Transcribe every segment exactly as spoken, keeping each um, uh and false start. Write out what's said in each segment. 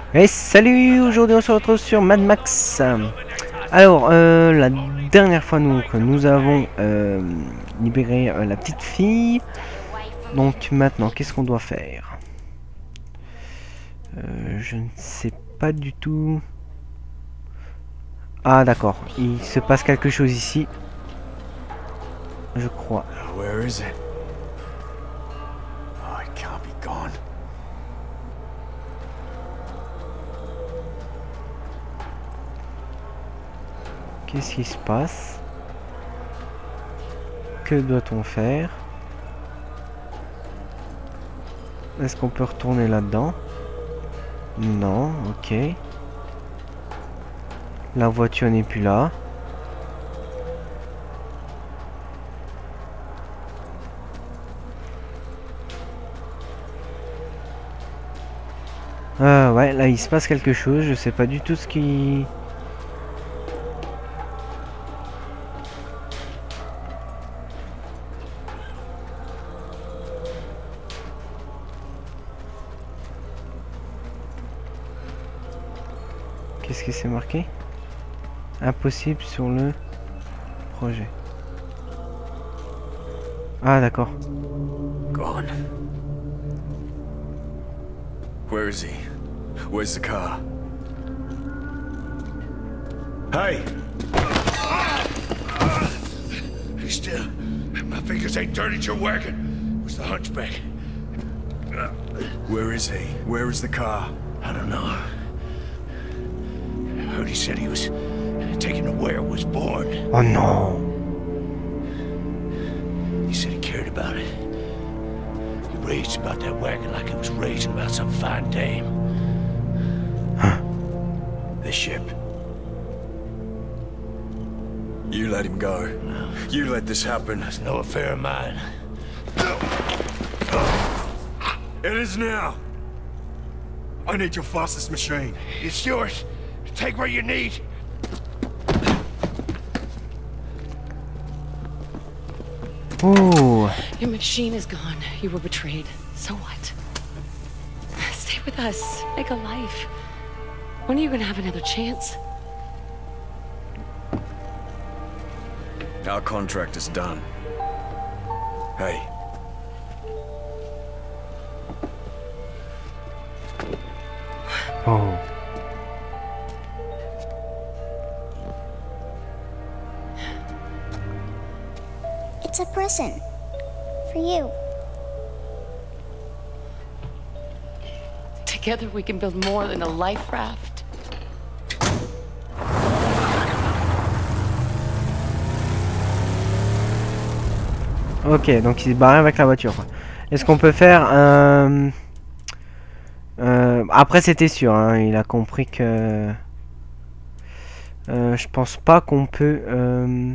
Et salut, aujourd'hui on se retrouve sur Mad Max. Alors, euh, la dernière fois nous, que nous avons euh, libéré euh, la petite fille. Donc maintenant, qu'est-ce qu'on doit faire? euh, Je ne sais pas du tout. Ah d'accord, il se passe quelque chose ici. Je crois. Where is it? Oh, it can't be gone. Qu'est-ce qui se passe? Que doit-on faire? Est-ce qu'on peut retourner là-dedans? Non, ok. La voiture n'est plus là. Euh, ouais, là il se passe quelque chose, je sais pas du tout ce qui... Qu'est-ce que c'est marqué? Impossible sur le projet. Ah d'accord. Gone. Where is he? Where's the car? Hey! Be still. My fingers ain't dirty, you're working. Where's the hunchback? Where is he? Where is the car? I don't know. I heard he said he was taken to where it was born. Oh non. He said he cared about it. He raged about that wagon like he was raging about some fine dame. Huh. The ship. You let him go. No. You let this happen. It's no affair of mine. It is now. I need your fastest machine. It's yours. Take what you need. Oh. Your machine is gone. You were betrayed. So what? Stay with us. Make a life. When are you gonna have another chance? Our contract is done. Hey. Oh. It's a present. For you. Together we can build more than a life raft. Ok, donc il se barre avec la voiture. Est-ce qu'on peut faire un... Euh, après c'était sûr, hein, il a compris que... Euh, je pense pas qu'on peut... Euh...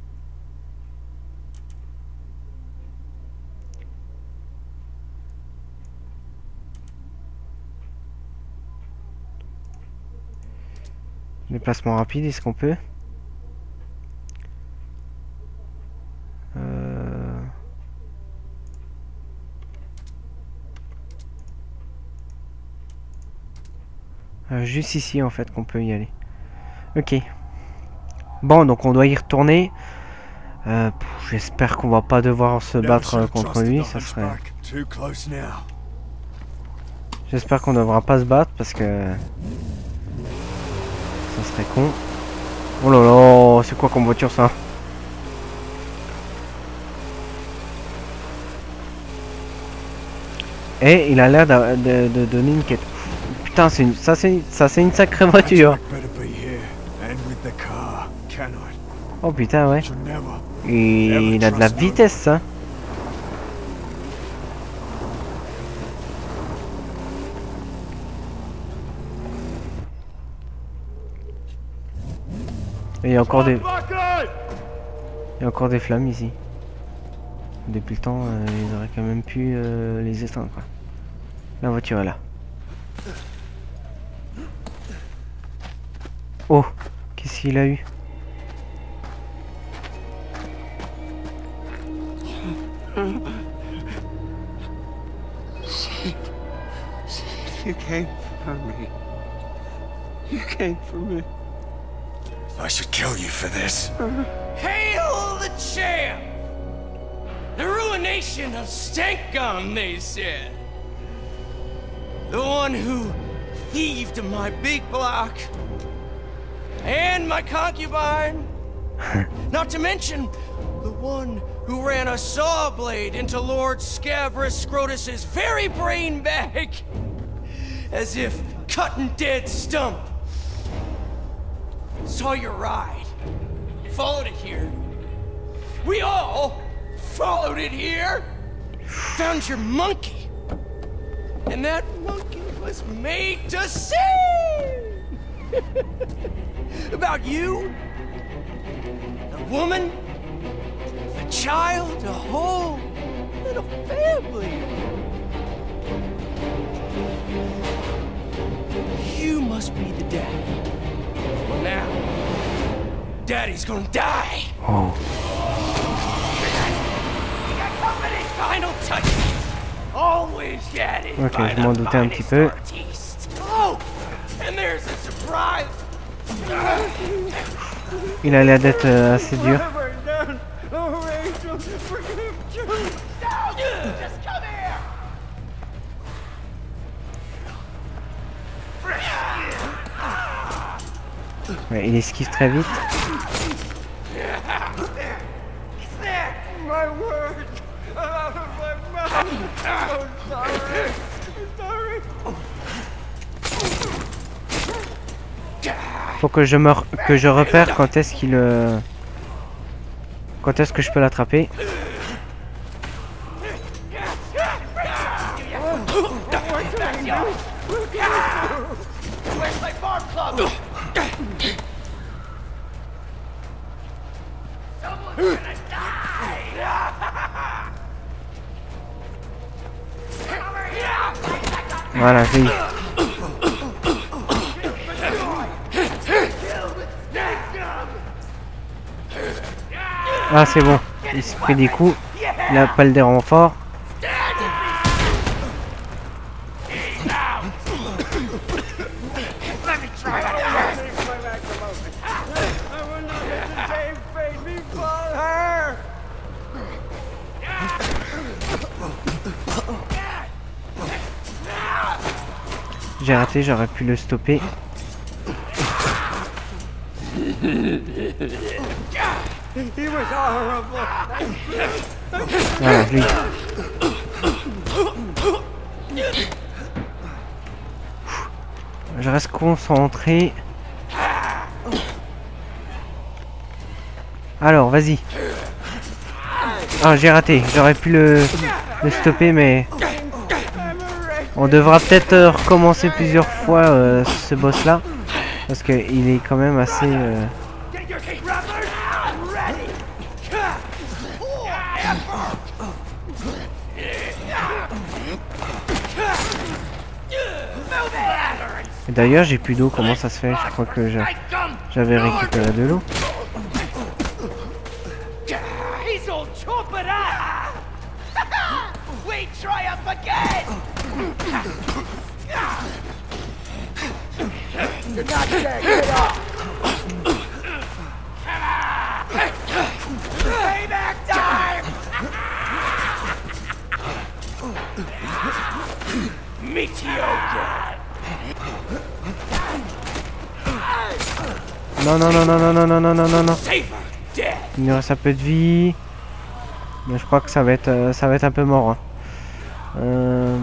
Déplacement rapide, est-ce qu'on peut? euh... euh, Juste ici en fait qu'on peut y aller. Ok. Bon, donc on doit y retourner. Euh, J'espère qu'on va pas devoir se battre euh, contre lui. Ça serait... J'espère qu'on ne devra pas se battre parce que... Ça serait con. Oh là là, c'est quoi comme voiture ça? Et il a l'air de, de, de donner une quête. Putain, c'est une, ça c'est ça c'est une sacrée voiture. Oh putain ouais. Et il a de la vitesse ça. Et il y a encore des... Il y a encore des flammes ici. Depuis le temps, euh, ils auraient quand même pu euh, les éteindre quoi. La voiture est là. Oh, qu'est-ce qu'il a eu? You came for me. You came for me. I should kill you for this. Hail the champ! The ruination of Stankum, they said. The one who thieved my big block and my concubine. Not to mention the one who ran a saw blade into Lord Scabrous Scrotus's very brain bag, as if cutting dead stump. Saw your ride, followed it here. We all followed it here. Found your monkey, and that monkey was made to sing about you, a woman, a child, a whole little family. You must be the daddy. Well, now, Daddy's gonna die. Oh. Final touch. Always Daddy. Ok, je m'en doutais un petit peu. Oh, and there's a surprise. Il a l'air d'être euh, assez dur. Just come here. Ouais, il esquive très vite. My words out of my mouth. I'm sorry. I'm sorry. Faut que je me re- que je repère quand est-ce qu'il euh... quand est-ce que je peux l'attraper. Where's my farm club? Someone's gonna die! Voilà, j'ai eu. Ah, c'est bon. Il s'est pris des coups. Il a pas le des renforts. J'ai raté, j'aurais pu le stopper. Voilà, lui. Je reste concentré. Alors, vas-y. Ah, j'ai raté. J'aurais pu le, le stopper, mais... On devra peut-être euh, recommencer plusieurs fois euh, ce boss là. Parce qu'il est quand même assez... Euh... D'ailleurs, j'ai plus d'eau. Comment ça se fait? Je crois que j'avais récupéré de l'eau. You're not dead, get up! Payback time! Mediocre! Non, non, non, non, non, non, non, non, non, non, non. Save her, dead! Il nous reste un peu de vie. Mais je crois que ça va être, euh, ça va être un peu mort. Hein. Euh...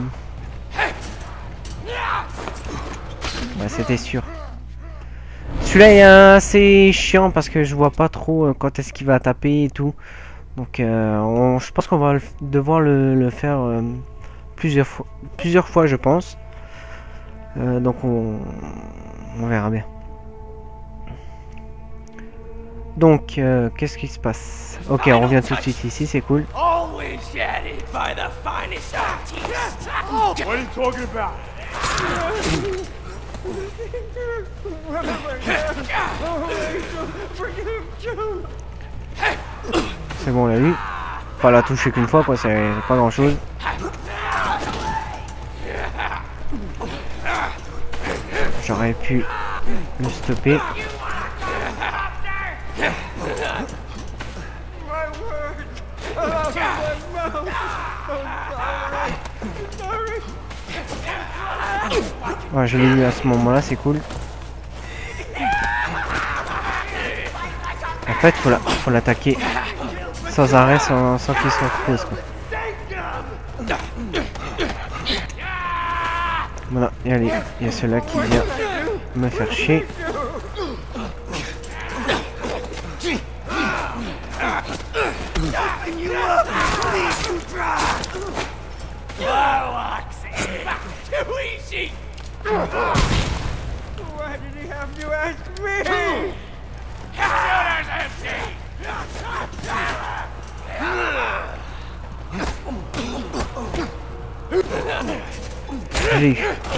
Ouais, c'était sûr. Celui-là est assez chiant parce que je vois pas trop euh, quand est-ce qu'il va taper et tout. Donc euh, on, je pense qu'on va le, devoir le, le faire euh, plusieurs fois, plusieurs fois je pense. Euh, donc on, on verra bien. Donc euh, qu'est-ce qui se passe? Ok, on revient tout de suite ici, c'est cool. Always added by the finest artists. What are you talking about? C'est bon, on l'a eu. Pas la toucher qu'une fois, quoi, c'est pas grand chose. J'aurais pu Le stopper. Ouais, je l'ai eu à ce moment-là, c'est cool. En fait, faut la, faut l'attaquer sans arrêt, sans, sans qu'il se repose, quoi. Voilà, et allez, il y a celui-là qui vient me faire chier. Why did he have to ask me? J'ai eu.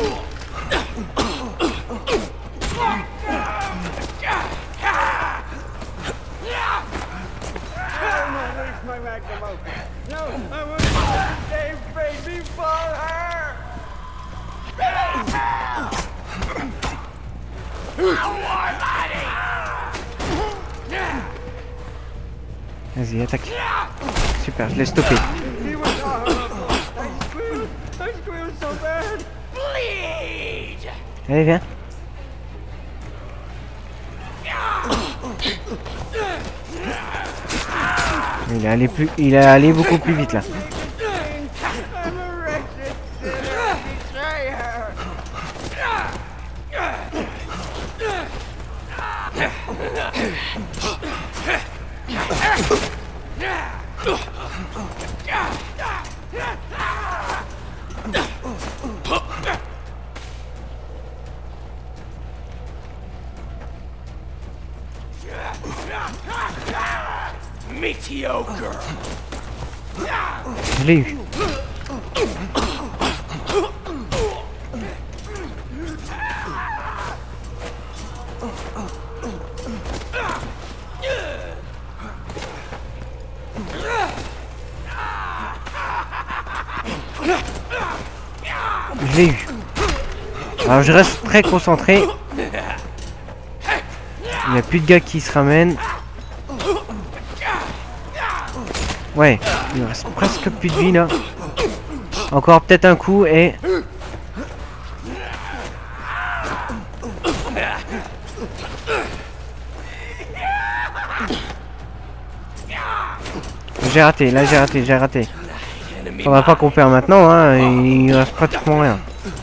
My magnum open. No, I want to save baby for her. Vas-y, attaque. Super, je l'ai stoppé. He was horrible. I squealed. I squealed so bad. Bleed! Allez, viens. Il est allé plus, il est allé beaucoup plus vite là. I'm a wretched sinner, betrayer. Mediocre! Je l'ai eu. Je l'ai eu. Alors je reste très concentré. Il n'y a plus de gars qui se ramènent. Ouais, il reste presque plus de vie là. Encore peut-être un coup et... J'ai raté, là j'ai raté, j'ai raté. Faudra pas qu'on perd maintenant, hein, il reste pratiquement rien.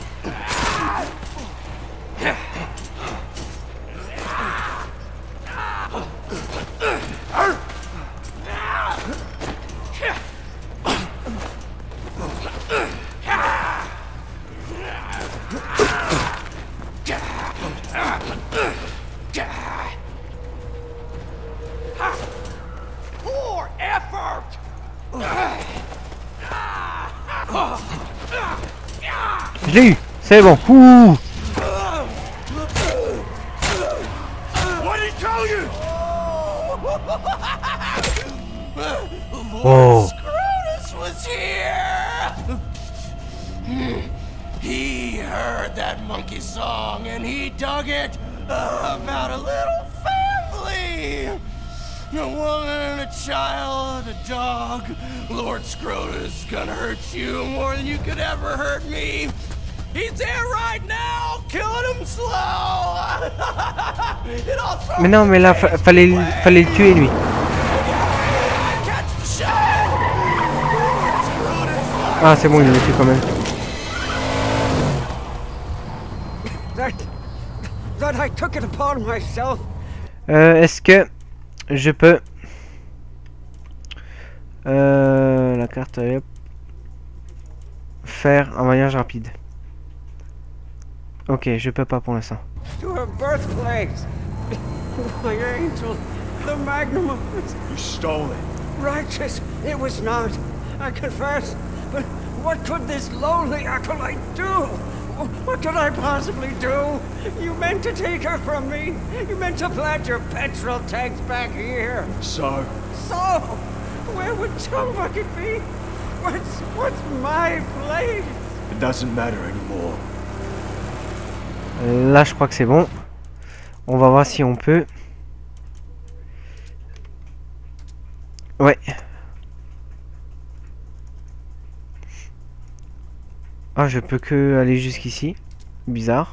Poor effort! Je l'ai eu, c'est bon. Ouh. What did he tell you? Oh. Scrotus was here! He heard that monkey song and he dug it uh, about a little family. A woman, a child, a dog. Lord Scrotus is gonna hurt you more than you could ever hurt me. He's there right now, killing him slow. It also Mais non, mais là, fa fallait, fallait le tuer lui. catch the shot. Ah, c'est bon, il l'a tué quand même. That, that I took it upon myself. Euh, Est-ce que je peux... Euh, la carte, hop. Faire un voyage rapide. Ok, je peux pas pour l'instant. To her birthplace. My angel. The magnum of You stole it. righteous. It was not. I confess. But what could this lonely acolyte do? What could I possibly do? You meant to take her from me. You meant to plant your petrol tanks back here. So, So, where would Tom Bucket be? What's what's my place? it doesn't matter anymore. Là, je crois que c'est bon. On va voir si on peut. Ouais. Ah, je peux que aller jusqu'ici. Bizarre.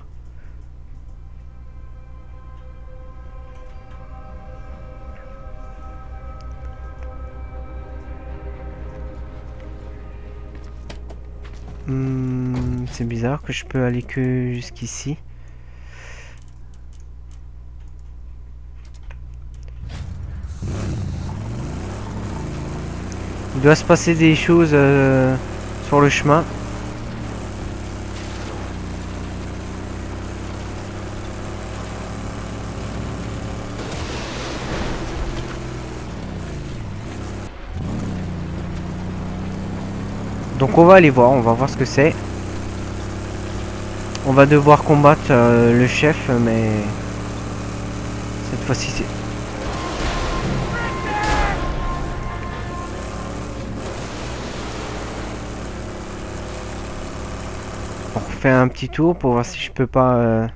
Hmm, c'est bizarre que je peux aller que jusqu'ici. Il doit se passer des choses euh, sur le chemin. Donc on va aller voir, on va voir ce que c'est. On va devoir combattre euh, le chef, mais cette fois-ci c'est... On refait un petit tour pour voir si je peux pas... Euh...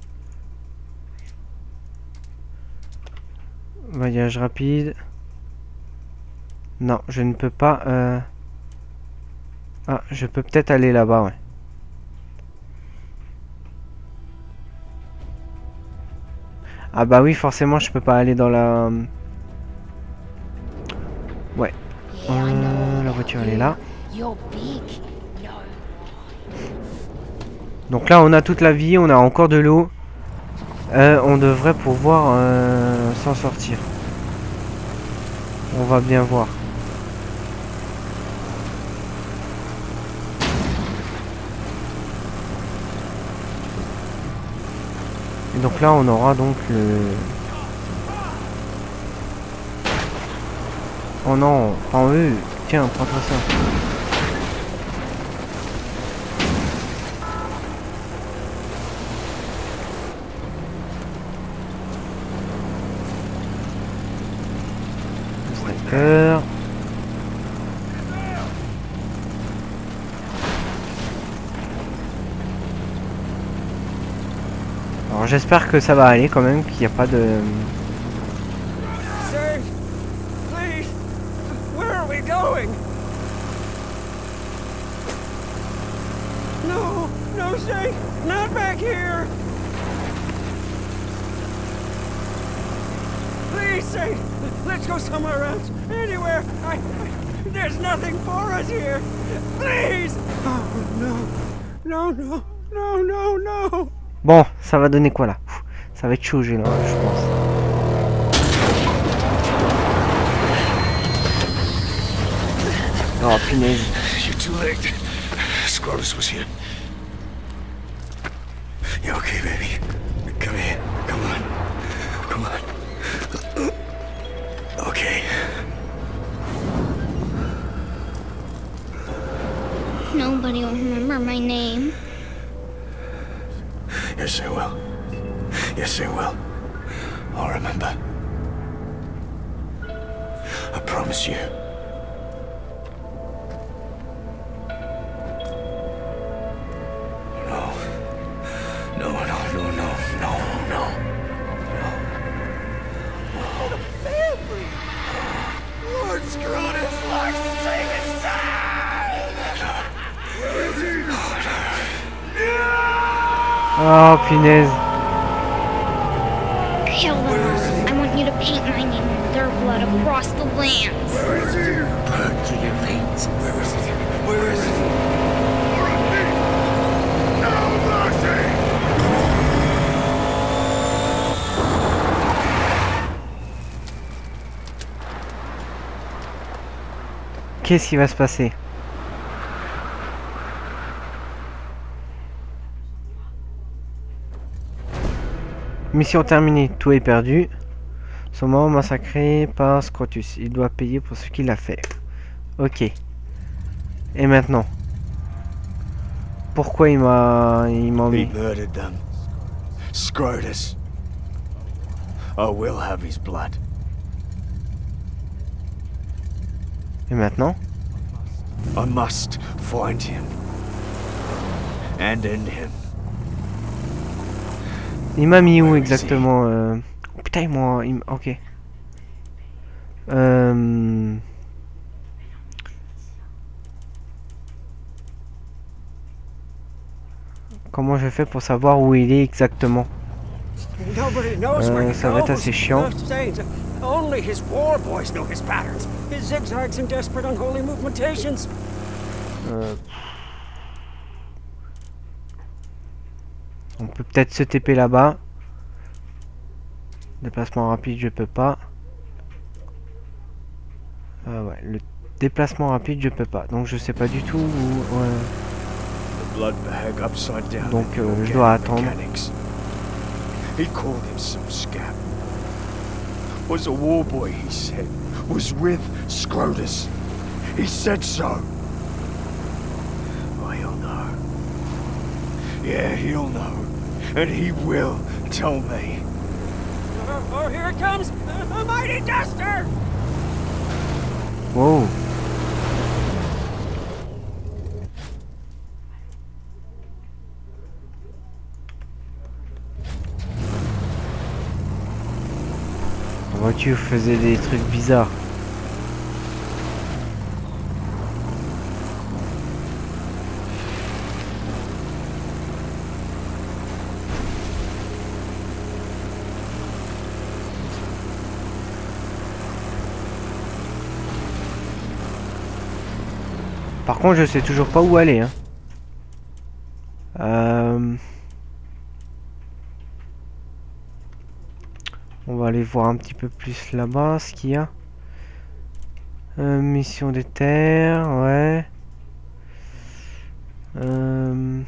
Voyage rapide. Non, je ne peux pas... Euh... Ah, je peux peut-être aller là-bas, ouais. Ah bah oui, forcément, je peux pas aller dans la... Ouais. Euh, la voiture, elle est là. Donc là, on a toute la vie, on a encore de l'eau. Euh, on devrait pouvoir euh, s'en sortir. On va bien voir. Et donc là, on aura donc le... Oh non, en eux. Tiens, prends-toi ça. Sniper. Alors j'espère que ça va aller quand même, qu'il n'y a pas de... Say, please, where are we going? No, no, say, not back here. Please, say, let's go somewhere else, anywhere. I, I, there's nothing for us here. Please. Oh no, no, no, no, no, no. Bon, ça va donner quoi là? Ça va être chaud, là, je pense. Oh punaise. You're too late. Scrotus was here. You okay, baby? Come here. Come on. Come on. Okay. Nobody will remember my name. Yes, they will. Yes, they will. I'll remember. I promise you. No. No, no, no, no, no, no. No. Lord Scrotus likes to take his time! Where is he? Oh punaise. Kill them. I want you to paint my name in their blood across the lands. Where is he? Burn through your veins. Where is he? Where is he? No mercy! Qu'est-ce qui va se passer? Mission terminée, tout est perdu. Son mort massacré par Scrotus. Il doit payer pour ce qu'il a fait. Ok. Et maintenant? Pourquoi il m'a... il m'a He mis... murdered them. Scrotus. I will have his blood. Et maintenant? I must find him. And end him. Il m'a mis où exactement euh... oh, putain, moi, il... ok. Euh... Comment je fais pour savoir où il est exactement? Nobody knows where Euh, he ça va être goes. assez chiant. Earth Saints. Only his war boys know his patterns, his zigzags and desperate unholy movementations. Euh... On peut peut-être se T P là-bas. Déplacement rapide, je peux pas. Ah ouais, le déplacement rapide, je peux pas. Donc je sais pas du tout où... ouais. Donc euh, je dois attendre. He called himself Scab. Was a war boy, he said. Was with Scrotus. He said so. Oh, he'll know. Yeah, he'll know. And he will tell me. Oh, oh here it comes! A mighty duster! Wow. La voiture faisait des trucs bizarres. Par contre, je sais toujours pas où aller. Hein. Euh... On va aller voir un petit peu plus là-bas ce qu'il y a. Euh, mission des terres, ouais. Euh...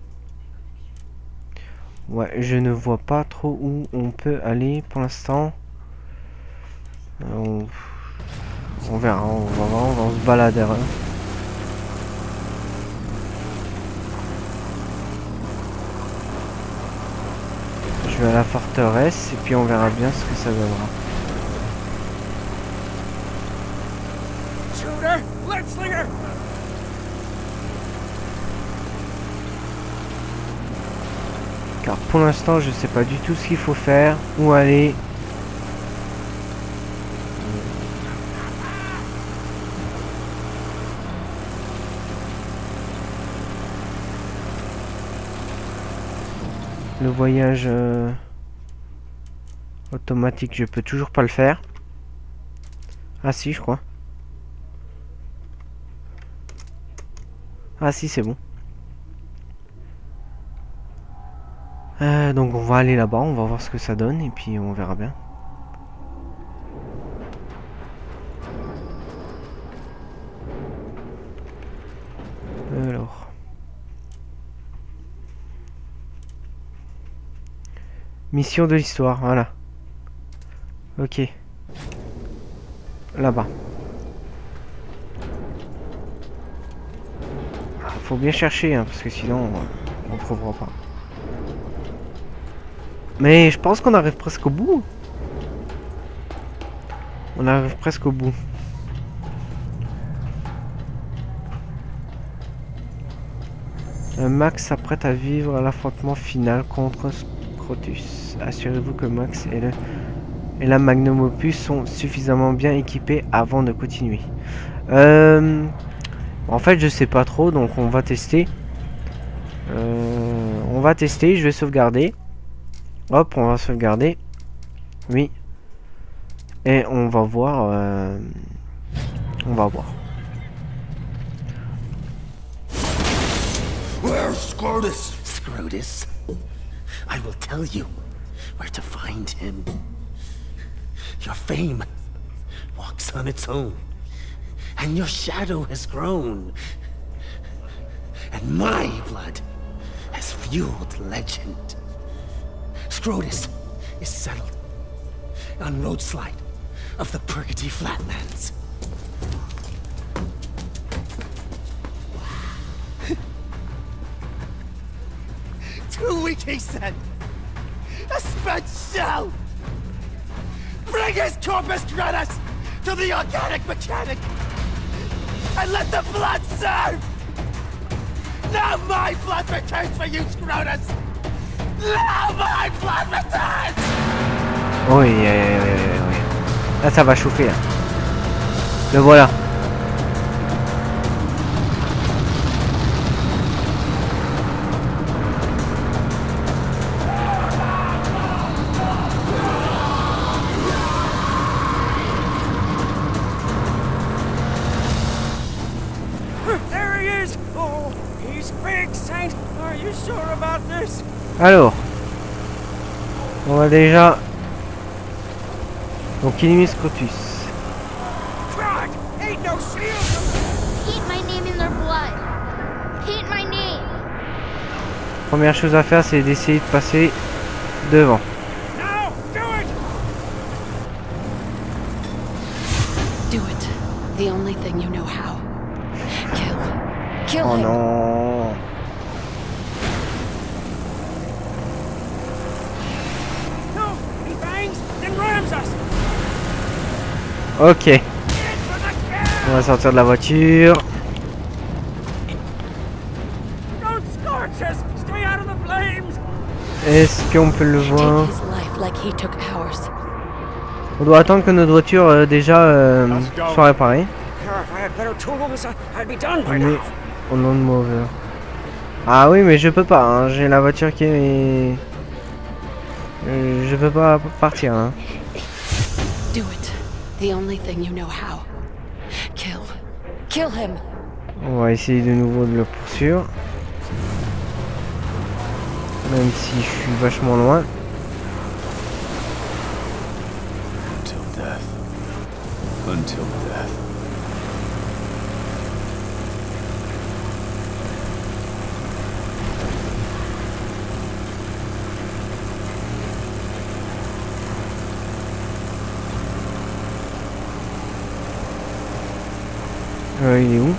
Ouais, je ne vois pas trop où on peut aller pour l'instant. Euh, on... on verra, on va voir, on va se balader. Hein. Je vais à la forteresse et puis on verra bien ce que ça donnera. Shooter! Leadslinger! Car pour l'instant je sais pas du tout ce qu'il faut faire, où aller. Le voyage euh, automatique, je peux toujours pas le faire. Ah si, je crois. Ah si, c'est bon. Euh, donc on va aller là-bas, on va voir ce que ça donne et puis on verra bien. Alors. Mission de l'histoire, voilà. Ok. Là-bas. Ah, faut bien chercher, hein, parce que sinon, on ne trouvera pas. Mais je pense qu'on arrive presque au bout. On arrive presque au bout. Euh, Max s'apprête à vivre l'affrontement final contre Scrotus. Assurez-vous que Max et, le, et la Magnum Opus sont suffisamment bien équipés avant de continuer. Euh, en fait, je sais pas trop, donc on va tester. Euh, on va tester, je vais sauvegarder. Hop, on va sauvegarder. Oui. Et on va voir. Euh, on va voir. Where's Scrotus? Scrotus? I will tell you where to find him. Your fame walks on its own, and your shadow has grown. And my blood has fueled legend. Scrotus is settled on Roadslide of the Purgatory Flatlands. Two weeks, he said. A spent shell! Bring his corpus gratis to the organic mechanic! And let the blood serve! Now my blood returns for you, Scrotus! Oui, oui, oui, oui, oui. Là, ça va chauffer. Là. Le voilà. There he is! Oh, he's big, Saint! Are you sure about this? Alors. On va déjà... Donc, Inimus Scrotus. God! Ain't no shield! Paint my name in their blood. Paint my name. Première chose à faire, c'est d'essayer de passer devant. Now, do it! Do it. The only thing you know how. Kill. Kill Oh him. non. No! He bangs, then rams us! Ok. Get for the kill! On va sortir de la voiture. Don't scorch us! Stay out of the flames! Est-ce qu'on peut le voir? Take his life like he took ours. On doit attendre que notre voiture euh, déjà euh, soit réparée. If I had better tools, I- I'd be done by Mais now. au nom de Mover. Ah oui, mais je peux pas. Hein. J'ai la voiture qui est. Euh, je peux pas partir. Hein. Do it. The only thing you know how. Kill. Kill him. On va essayer de nouveau de le poursuivre. Même si je suis vachement loin. Until death. Until death. Euh, il est où?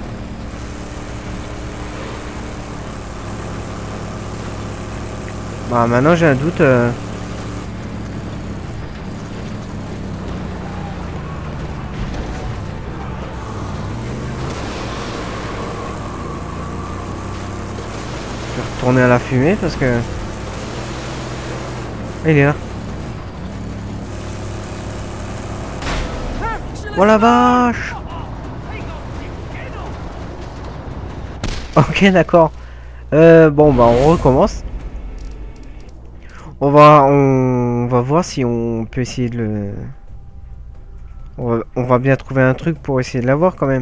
Bah maintenant j'ai un doute. Euh... Je vais retourner à la fumée parce que... Il est là. Oh la vache! Ok, d'accord. Euh, bon, bah on recommence. On va, on va voir si on peut essayer de le... On va, on va bien trouver un truc pour essayer de l'avoir quand même.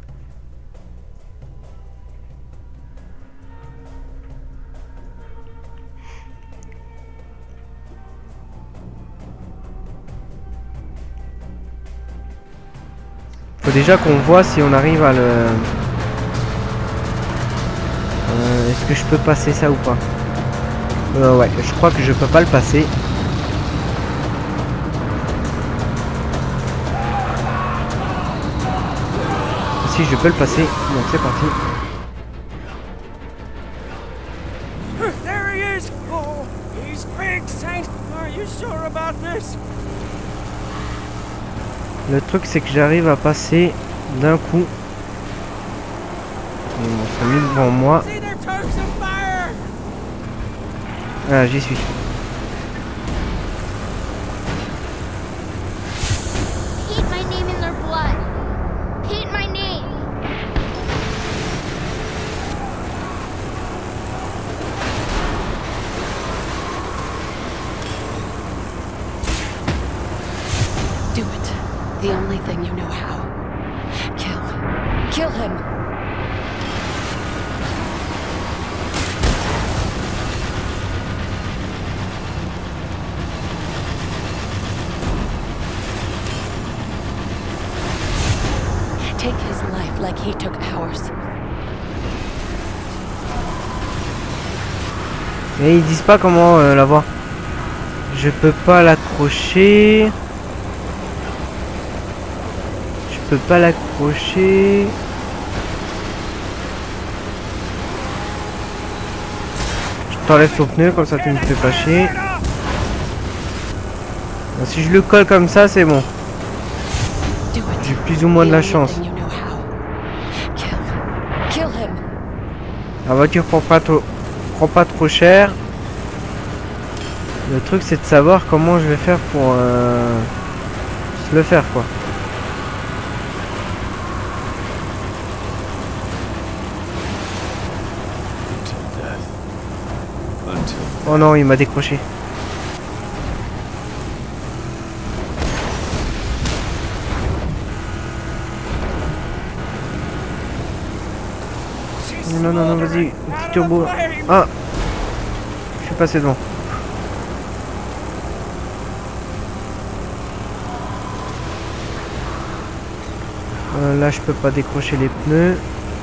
Faut déjà qu'on voit si on arrive à le... Euh, Est-ce que je peux passer ça ou pas? Euh, ouais, je crois que je peux pas le passer. Si, je peux le passer, donc c'est parti. There he is! Oh, he's big, Saint! Are you sure about this? Le truc, c'est que j'arrive à passer d'un coup. Ils m'ont mis devant moi. See their turks of fire! Ah, j'y suis. Paint my name in their blood. Paint my name. Do it. The only thing you know how. Kill. Kill him. Take his life like he took ours. Et ils disent pas comment euh, l'avoir. Je peux pas l'accrocher. Je peux pas l'accrocher. Je t'enlève ton pneu, comme ça tu me fais pas chier. Bon, si je le colle comme ça, c'est bon. Do it. J'ai plus ou moins de la chance. The only thing you know how. Kill. Kill him. La voiture prend pas trop, prend pas trop cher. Le truc c'est de savoir comment je vais faire pour euh, se le faire quoi. Oh non, il m'a décroché. Non, non, non, vas-y, petit turbo. Ah, je suis passé devant. Euh, là, je peux pas décrocher les pneus.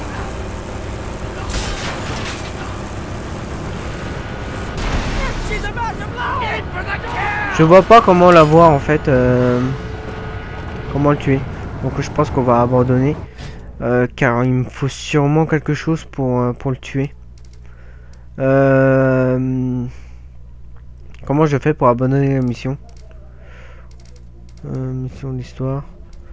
Je vois pas comment l'avoir en fait. Euh, comment le tuer. Donc je pense qu'on va abandonner. Euh, car il me faut sûrement quelque chose pour, euh, pour le tuer. Euh, comment je fais pour abandonner la mission? euh, Mission d'histoire.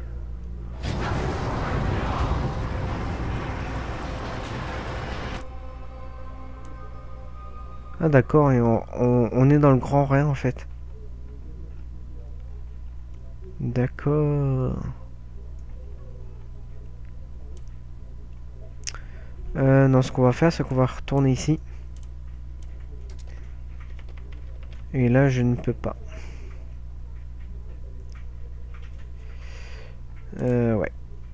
Ah d'accord, et on, on, on est dans le grand rien en fait. D'accord. Euh, non, ce qu'on va faire, c'est qu'on va retourner ici. Et là, je ne peux pas. Euh, ouais.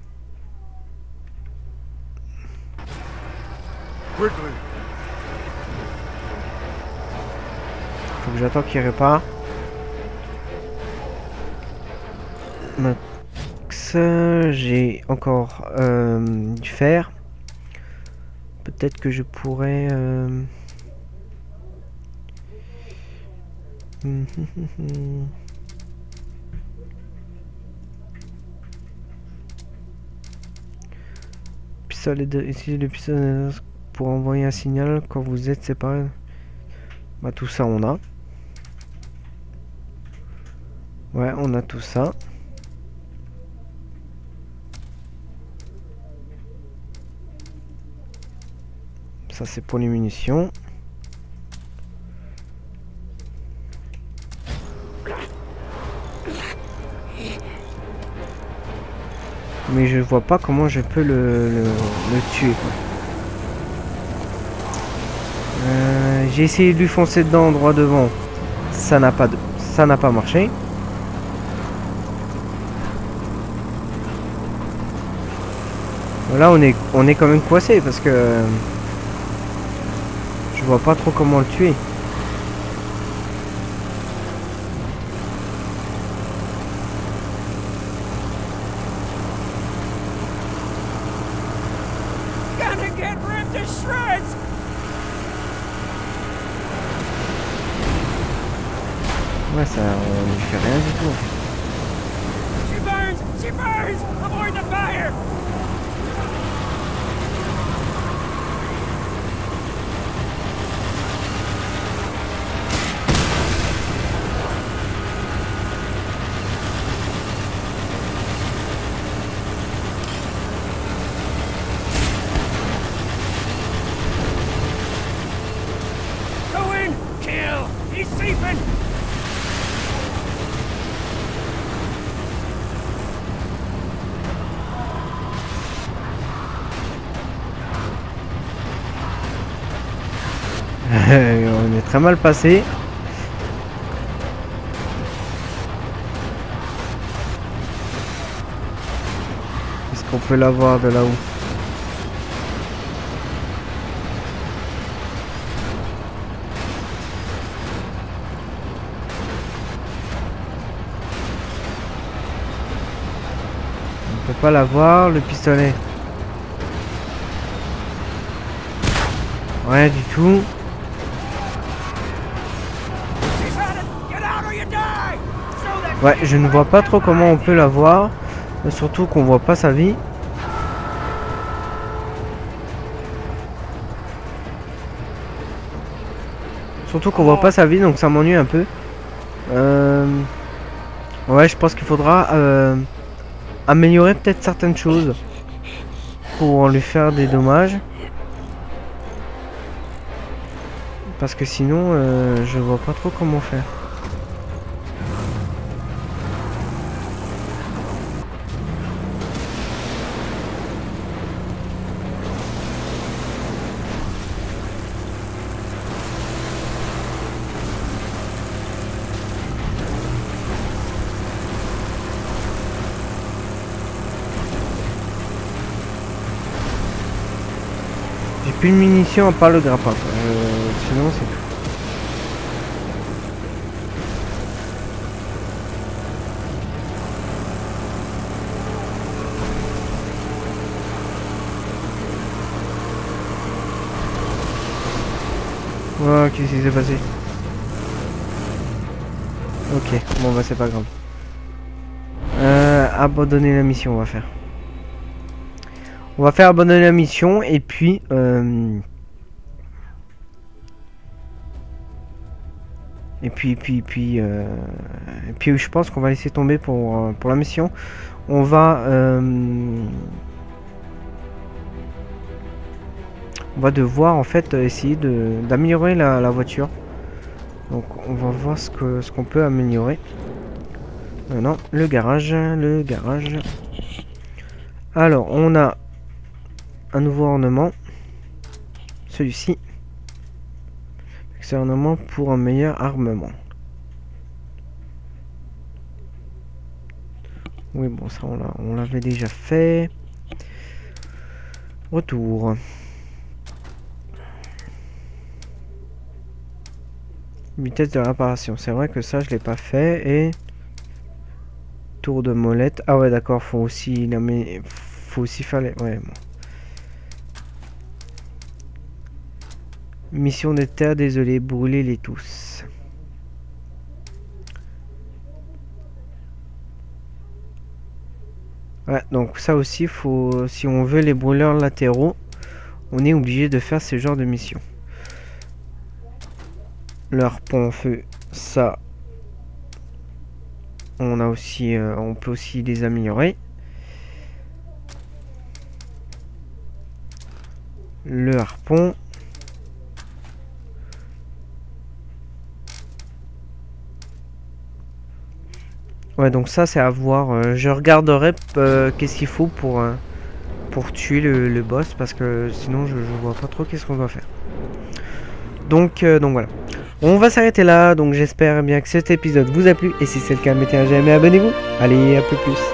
Faut que j'attends qu'il répare. Max, j'ai encore euh, du fer. Peut-être que je pourrais... Euh... Pistolet de... Utiliser le pistolet pour envoyer un signal quand vous êtes séparés. Bah tout ça on a. Ouais, on a tout ça. Ça c'est pour les munitions. Mais je vois pas comment je peux le, le, le tuer. Euh, J'ai essayé de lui foncer dedans droit devant. Ça n'a pas de, ça n'a pas marché. Là on est on est quand même coincé parce que je vois pas trop comment le tuer. Ouais, ça on lui fait rien du tout en fait. She burns! She burns! Avoid the fire! Go in! Kill! He's sleeping! On est très mal passé. Est-ce qu'on peut l'avoir de là-haut? On peut pas l'avoir, le pistolet. Rien du tout. Ouais, je ne vois pas trop comment on peut l'avoir. Surtout qu'on voit pas sa vie. Surtout qu'on voit pas sa vie, donc ça m'ennuie un peu. Euh... Ouais, je pense qu'il faudra euh, améliorer peut-être certaines choses pour lui faire des dommages. Parce que sinon, euh, je vois pas trop comment faire. J'ai plus de munitions à part le grappin. Euh, sinon, c'est tout. Oh, qu'est-ce qui s'est passé? Ok, bon bah c'est pas grave. Euh, abandonner la mission, on va faire. On va faire abandonner la mission et puis... Euh, et puis, puis, puis... Euh, et puis je pense qu'on va laisser tomber pour, pour la mission. On va... Euh, on va devoir en fait essayer de d'améliorer la, la voiture. Donc on va voir ce que ce qu'on peut améliorer. Euh, non, le garage, le garage. Alors on a un nouveau ornement. Celui-ci. C'est un ornement pour un meilleur armement. Oui bon ça on l'a on l'avait déjà fait. Retour. Vitesse de réparation, c'est vrai que ça je l'ai pas fait. Et tour de molette. Ah ouais d'accord, faut aussi la mais faut aussi faire les. Ouais bon. Mission des terres, désolé, brûlez-les tous. Ouais, donc ça aussi faut, si on veut les brûleurs latéraux, on est obligé de faire ce genre de mission. Leur pont en feu, ça on a aussi euh, on peut aussi les améliorer. Le harpon, ouais donc ça c'est à voir. Euh, je regarderai euh, qu'est-ce qu'il faut pour euh, pour tuer le, le boss, parce que sinon je, je vois pas trop qu'est-ce qu'on doit faire. Donc euh, donc voilà. On va s'arrêter là, donc j'espère bien que cet épisode vous a plu, et si c'est le cas, mettez un j'aime et abonnez-vous. Allez, à peu plus.